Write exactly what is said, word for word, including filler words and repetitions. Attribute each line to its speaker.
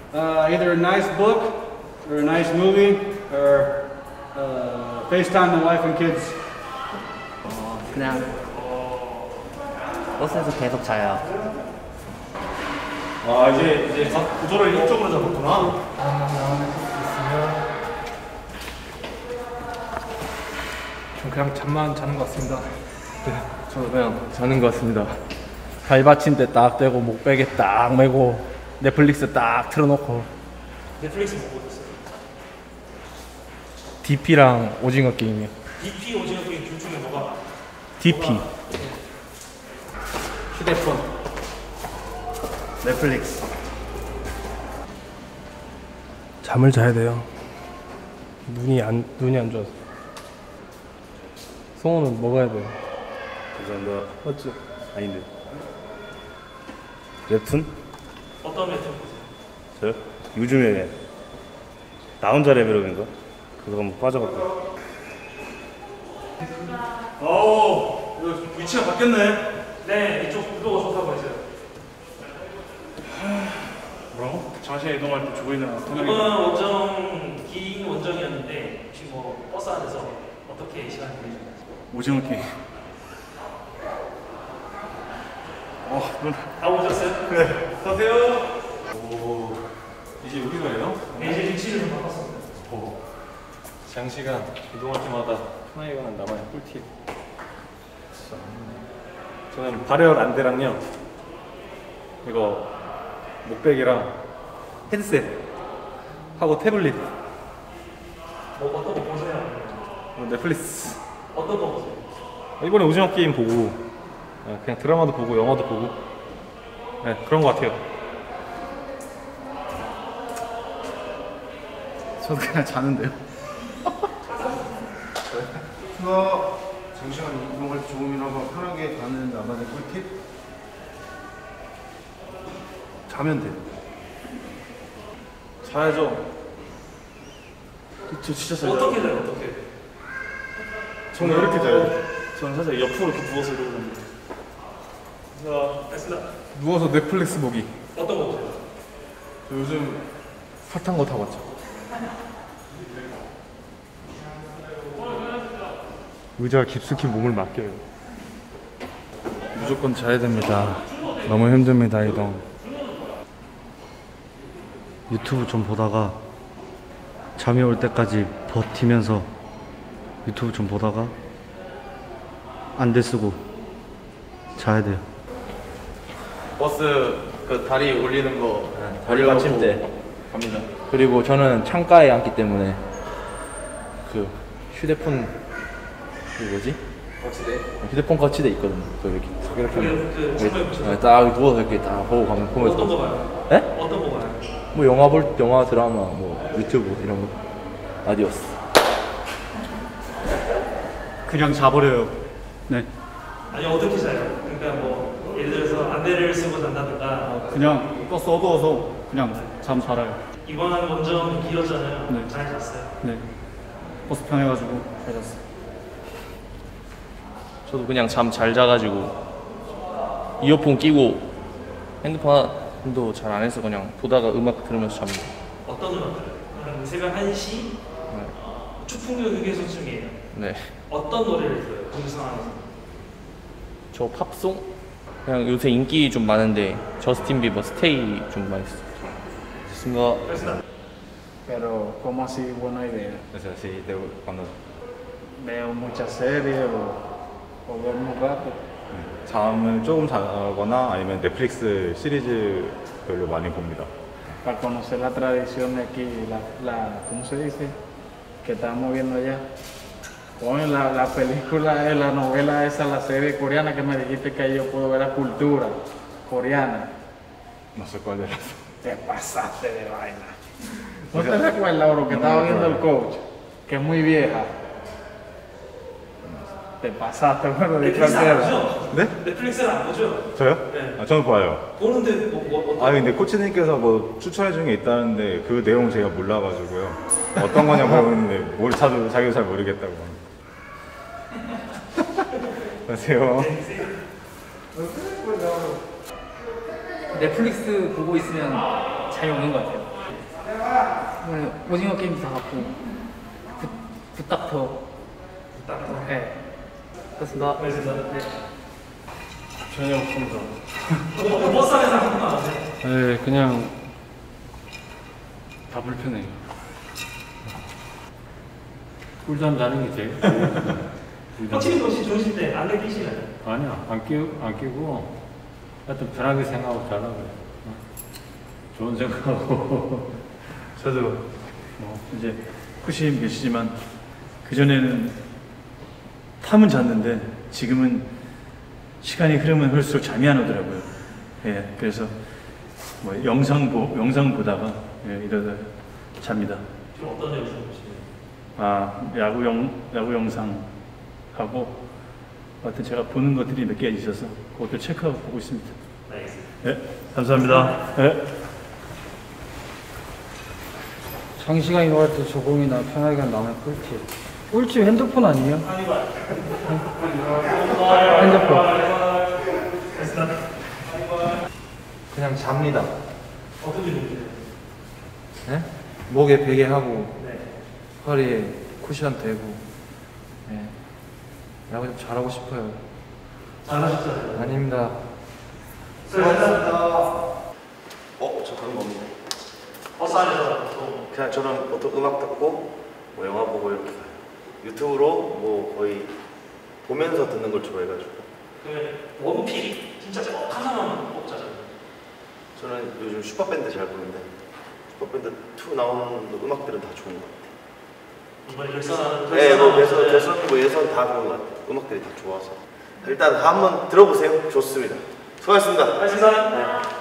Speaker 1: uh, either a nice book or a nice movie or uh, FaceTime the wife and kids.
Speaker 2: 어, 그냥 버스에서 계속 자요.
Speaker 3: 아 이제 이제 각 구조를 이쪽으로 잡았구나.
Speaker 4: 전 그냥 잠만 자는 것 같습니다.
Speaker 5: 네, 저도 그냥 자는 것 같습니다. 발 받침대 딱 대고 목베개 딱 메고 넷플릭스 딱 틀어놓고.
Speaker 3: 넷플릭스 뭐 보셨어요?
Speaker 5: 디피랑 오징어 게임이요.
Speaker 3: 디피 오징어 게임 둘 중에 뭐가?
Speaker 5: 디피.
Speaker 1: 휴대폰, 넷플릭스.
Speaker 4: 잠을 자야 돼요. 눈이 안 눈이 안 좋아서. 성우는 먹어야 돼요.
Speaker 3: 감사합니다.
Speaker 4: 맞죠?
Speaker 3: 아닌데. 웹툰?
Speaker 6: 어떤 웹툰 보세요?
Speaker 3: 저요? 요즘에 나 혼자 레벨업인가? 그거 한번 빠져갔다. 어우, 이거 위치가 바뀌었네.
Speaker 6: 네, 이쪽 구도가 좋다고 했어요.
Speaker 3: 뭐라고? 자신의 이동할 때 조이는
Speaker 6: 이번 원정 긴 원정이었는데 혹시 뭐 버스 안에서 어떻게 시간 보내셨나요?
Speaker 3: 오징어 게임. 어, 눈.
Speaker 6: 다 오셨어요?
Speaker 3: 네. 가세요. 오, 이제 여기가요?
Speaker 6: 네, 이제 위치를 좀 바꿨습니다.
Speaker 3: 오. 장시간 이동할 때마다 편하게가 남아요. 꿀팁. 저는 발열 안대랑요. 이거 목베개랑 헤드셋 하고 태블릿.
Speaker 6: 뭐 어떤 거 보세요?
Speaker 3: 넷플릭스.
Speaker 6: 어떤 거 보세요?
Speaker 3: 이번에 오징어 게임 보고 그냥 드라마도 보고 영화도 보고 네, 그런 것 같아요.
Speaker 1: 저도 그냥 자는데요.
Speaker 7: 그거 장시간 이동할 때 조금이나마 편하게 가는 나만의 꿀팁? 자면 돼.
Speaker 3: 자야죠. 저 진짜 잘
Speaker 6: 어떻게 돼요? 어떻게?
Speaker 3: 저는 이렇게 자요. 저는 살짝 옆으로 이렇게 누워서 이러고 있는데. 자,
Speaker 6: 됐습니다.
Speaker 5: 누워서 넷플릭스 보기.
Speaker 6: 어떤 거 보세요?
Speaker 5: 저 요즘 핫한 거 다 봤죠. 의자가 깊숙이 몸을 맡겨요. 무조건 자야 됩니다. 너무 힘듭니다, 이동.
Speaker 8: 유튜브 좀 보다가 잠이 올 때까지 버티면서 유튜브 좀 보다가 안대 쓰고 자야 돼요.
Speaker 5: 버스 그 다리 올리는 거 다리 받침대 갑니다. 그리고 저는 창가에 앉기 때문에 그 휴대폰 그 뭐지? 거치대? 휴대폰 거치대 있거든요. 그 이렇게 딱 이렇게 하면
Speaker 6: 그 창가에 붙여서?
Speaker 5: 네, 딱 누워서 이렇게 딱 보고 가면 보면서
Speaker 6: 어떤 거 봐요?
Speaker 5: 예?
Speaker 6: 어떤 거 봐요?
Speaker 5: 뭐 영화 볼 영화 드라마 뭐 유튜브 이런 거. 아디오스.
Speaker 1: 그냥 자버려요. 네.
Speaker 6: 아니 어떻게 자요? 그러니까 뭐 예를 들어서 안대를 쓰고 잔다든가
Speaker 1: 그냥 버스 어두워서 그냥 잠 자라요.
Speaker 6: 이번 원정 길었잖아요.
Speaker 1: 네.
Speaker 6: 잘 잤어요?
Speaker 1: 네. 버스 편해가지고 잘 잤어요.
Speaker 5: 저도 그냥 잠 잘 자가지고 이어폰 끼고 핸드폰도 잘 안 해서 그냥 보다가 음악 들으면서 잡니다.
Speaker 6: 어떤 음악 들어요? 한 새벽 한 시?
Speaker 5: 네.
Speaker 6: 추풍교 휴게소쯤이에요.
Speaker 5: 네.
Speaker 6: 어떤 노래를 들어요? 그 상황에서?
Speaker 5: 저 팝송? 그냥 요새 인기 좀 많은데 저스틴 비버 스테이 좀 많이 듣습니다.
Speaker 6: 됐습니다.
Speaker 7: Pero, ¿cómo así buena idea?
Speaker 3: O sea, sí, de, cuando
Speaker 7: Veo muchas series o, o duermo un rato.
Speaker 3: 잠을 조금 자거나 아니면 넷플릭스 시리즈별로 많이 봅니다.
Speaker 7: Para conocer la tradición de aquí, la, la, ¿cómo se dice? Que estamos viendo allá. Coño, la, la película, eh, la novela esa, la serie coreana que me dijiste que ahí yo puedo ver la cultura coreana.
Speaker 3: No sé cuál era.
Speaker 7: Te pasaste de vaina. ¿No te recuerdas, bro, que estaba viendo el coach? Que es muy vieja. Te pasaste, bueno, de
Speaker 6: 넷플릭스 안
Speaker 7: cualquiera.
Speaker 6: 보죠?
Speaker 3: 네?
Speaker 6: 넷플릭스를 안 보죠?
Speaker 3: 저요?
Speaker 6: 네.
Speaker 3: 아, 저는 봐요.
Speaker 6: 보는데 뭐, 뭐 어떤
Speaker 3: 아 근데 코치님께서 뭐 추천해 주는 게 있다는데 그 내용 제가 몰라가지고요. 어떤 거냐고 물었는데 뭘 자도 자기도 잘 모르겠다고. 안녕하세요.
Speaker 2: 넷플릭스 보고 있으면 잘 오는 것 같아요.
Speaker 7: 네, 오징어 게임도 다 갖고 굿, 굿닥터.
Speaker 6: 딱.
Speaker 7: 네. 그렇습니다.
Speaker 6: 알겠습니다. 네.
Speaker 1: 전혀 없습니다.
Speaker 6: 어, 버스 안에서 아무것도 안 하세요?
Speaker 1: 네, 그냥 다 불편해요. 꿀잠 자는 게 제일 꿀잠.
Speaker 6: 확실히 혹시 좋으실 때 안경 끼시나요?
Speaker 1: 아니야, 안 끼고, 안 끼고 하여튼 편하게 생각하고 자라고요. 좋은 생각하고.
Speaker 9: 저도 뭐 이제 후심 계시지만 그전에는 탐은 잤는데 지금은 시간이 흐르면 흐를수록 잠이 안 오더라고요. 예, 그래서 뭐 영상 보 영상 보다가 예, 이러다 잡니다.
Speaker 6: 지금 어떤 영상 보시나요?
Speaker 9: 아 야구 영 야구 영상 하고 하여튼 제가 보는 것들이 몇 개 있어서 그것들 체크하고 보고 있습니다.
Speaker 6: 알겠습니다.
Speaker 9: 예, 감사합니다. 예.
Speaker 10: 장시간 이용할 때 조공이나 편하게 나면 꿀팁. 꿀팁 핸드폰 아니에요? 핸드폰.
Speaker 5: 그냥 잡니다.
Speaker 6: 어떤 게 좋으세요?
Speaker 5: 네? 목에 베개 하고
Speaker 6: 네.
Speaker 5: 허리에 쿠션 대고. 네. 야구 좀 잘하고 싶어요.
Speaker 6: 잘하셨잖아요.
Speaker 5: 아닙니다.
Speaker 11: 어? 저 그런 거 없는데.
Speaker 6: 버스 안에서 또
Speaker 11: 그냥 저는 보통 음악 듣고 뭐 영화 보고 이렇게 가요. 유튜브로 뭐 거의 보면서 듣는 걸 좋아해가지고.
Speaker 6: 그 원픽 진짜 꼭 하나만 뽑자잖아요.
Speaker 11: 저는 요즘 슈퍼밴드 잘 보는데 슈퍼밴드 투 나오는 음악들은 다 좋은 것 같아요.
Speaker 6: 이번에 결선하는
Speaker 11: 네, 뭐 예선, 결선, 뭐 예선 다 좋은 것 같아요. 음악들이 다 좋아서. 일단 한번 들어보세요. 좋습니다. 수고하셨습니다.
Speaker 6: 알겠습니다.